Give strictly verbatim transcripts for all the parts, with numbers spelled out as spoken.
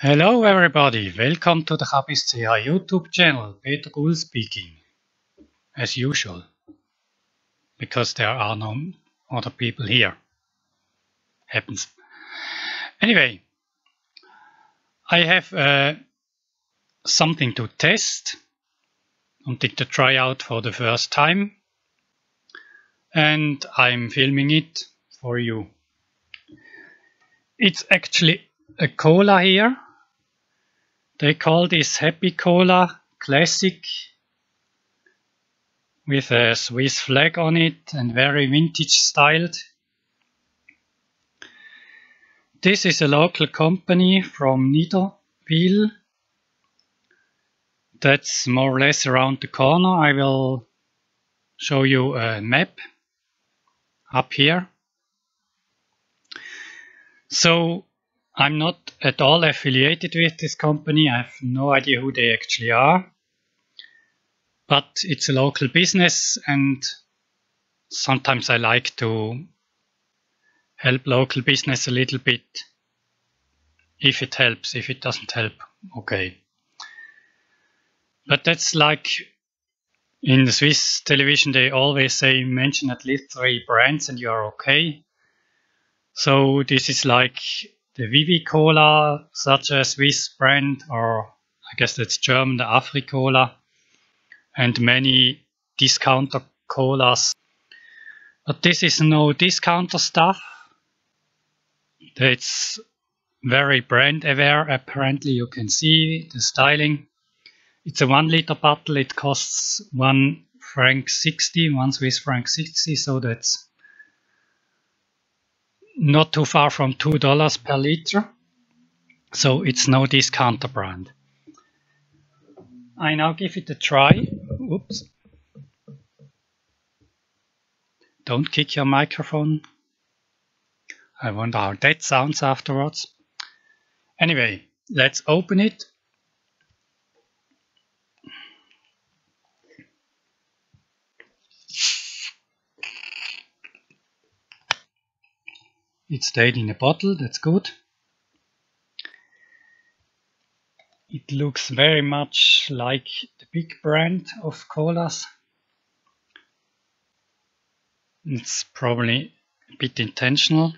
Hello everybody, welcome to the Chabis C H YouTube channel, Peter Gull speaking, as usual, because there are no other people here. Happens. Anyway, I have uh, something to test, something to try out for the first time, and I'm filming it for you. It's actually a cola here. They call this Happy Cola Classic with a Swiss flag on it and very vintage styled. This is a local company from Niederwil. That's more or less around the corner. I will show you a map up here. So I'm not at all affiliated with this company. I have no idea who they actually are. But it's a local business, and sometimes I like to help local business a little bit. If it helps, if it doesn't help, okay. But that's like in the Swiss television, they always say mention at least three brands and you're okay. So this is like the Vivi Cola, such a Swiss brand, or I guess that's German, the Afri-Cola, and many discounter colas. But this is no discounter stuff. It's very brand aware, apparently. You can see the styling. It's a one liter bottle. It costs one franc sixty, one Swiss franc sixty, so that's not too far from two dollars per liter. So it's no discounter brand. I now give it a try. Oops. Don't kick your microphone. I wonder how that sounds afterwards. Anyway, let's open it. It stayed in a bottle, that's good. It looks very much like the big brand of colas. It's probably a bit intentional.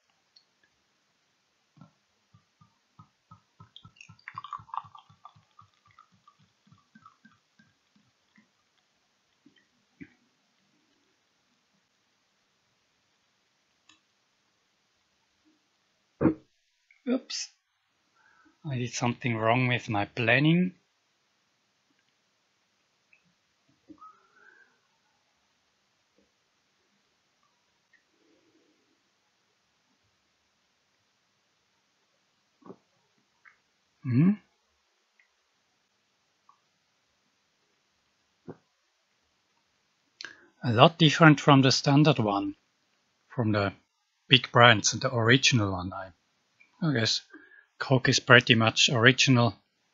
Oops, I did something wrong with my planning. Hmm? A lot different from the standard one, from the big brands and the original one. I, I guess Coke is pretty much original.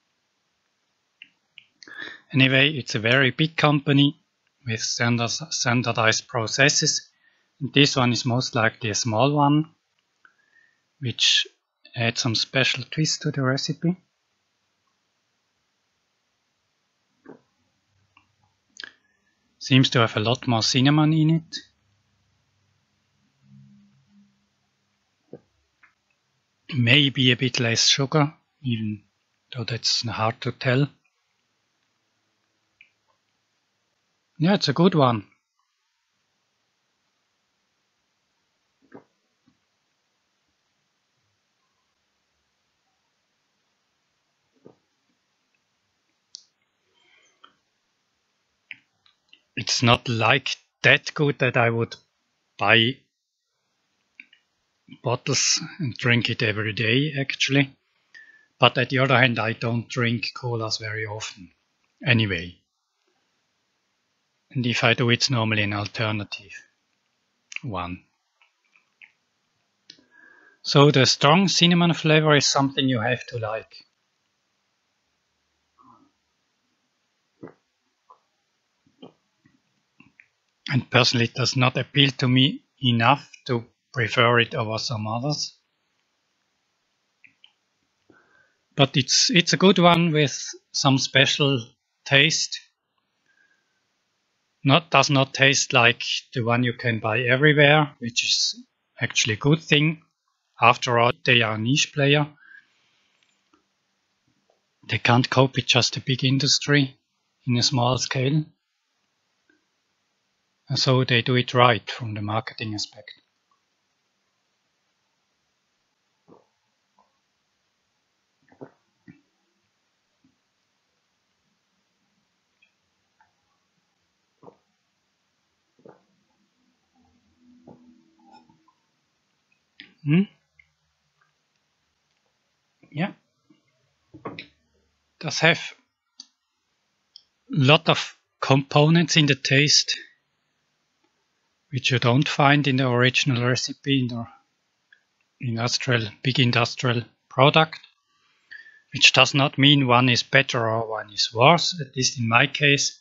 Anyway, it's a very big company with standardized processes. And this one is most likely a small one, which adds some special twist to the recipe. Seems to have a lot more cinnamon in it. Maybe a bit less sugar, even though that's hard to tell. Yeah, it's a good one. It's not like that good that I would buy bottles and drink it every day, actually. But at the other hand, I don't drink colas very often, anyway. And if I do, it's normally an alternative one. So the strong cinnamon flavor is something you have to like. And personally, it does not appeal to me enough to prefer it over some others. but it's it's a good one with some special taste. Not does not taste like the one you can buy everywhere, which is actually a good thing. After all, they are a niche player. They can't cope with just a big industry in a small scale. And so they do it right from the marketing aspect. Hmm? Yeah. Does have a lot of components in the taste which you don't find in the original recipe in the industrial, big industrial product, which does not mean one is better or one is worse. At least in my case,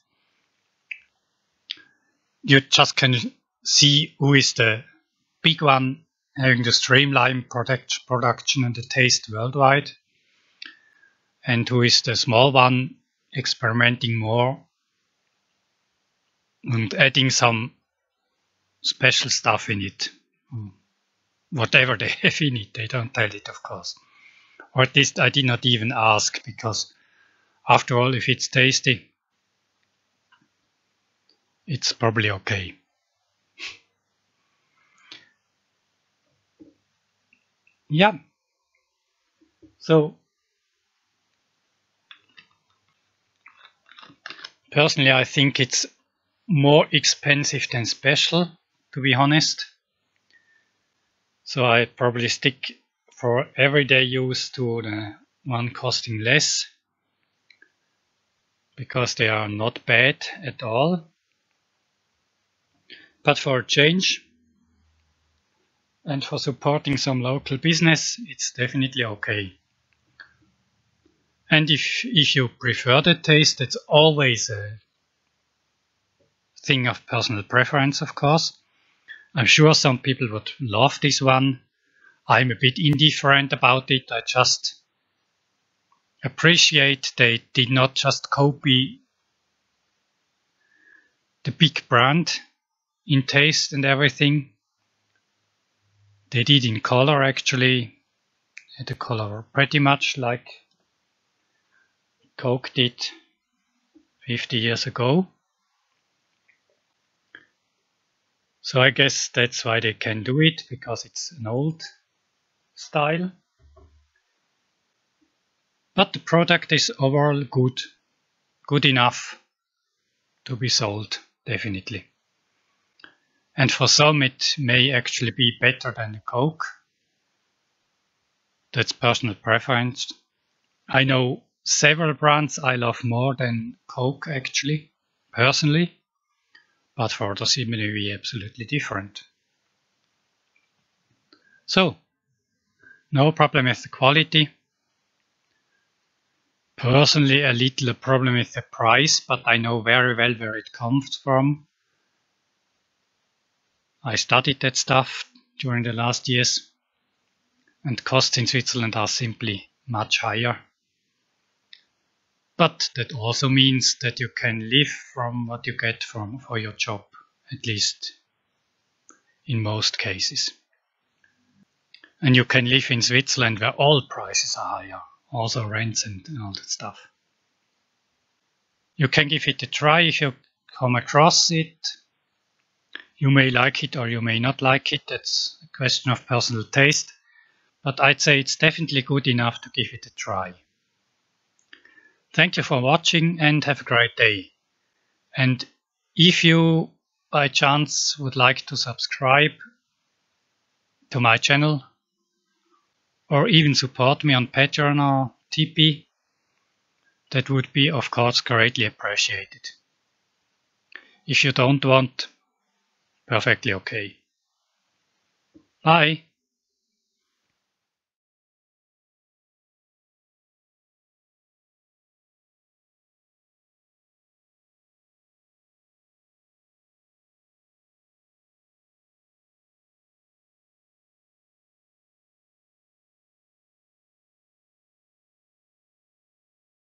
you just can see who is the big one having the streamlined product, production and the taste worldwide, and who is the small one experimenting more and adding some special stuff in it. Whatever they have in it, they don't tell it, of course. Or at least I did not even ask, because after all, if it's tasty, it's probably okay. Yeah. So, personally, I think it's more expensive than special, to be honest. So I probably stick for everyday use to the one costing less, because they are not bad at all. But for a change and for supporting some local business, it's definitely okay. And if, if you prefer the taste, it's always a thing of personal preference, of course. I'm sure some people would love this one. I'm a bit indifferent about it. I just appreciate they did not just copy the big brand in taste and everything. They did in color, actually. The color pretty much like Coke did fifty years ago. So I guess that's why they can do it, because it's an old style. But the product is overall good, good enough to be sold, definitely. And for some it may actually be better than the Coke. That's personal preference. I know several brands I love more than Coke, actually, personally. But for others it may be absolutely different. So, no problem with the quality. Personally, a little problem with the price, but I know very well where it comes from. I studied that stuff during the last years, and costs in Switzerland are simply much higher. But that also means that you can live from what you get from for your job, at least in most cases. And you can live in Switzerland where all prices are higher, also rents and all that stuff. You can give it a try if you come across it. You may like it or you may not like it. That's a question of personal taste. But I'd say it's definitely good enough to give it a try. Thank you for watching and have a great day. And if you by chance would like to subscribe to my channel or even support me on Patreon or Tipeee, that would be of course greatly appreciated. If you don't want, perfectly okay. Bye.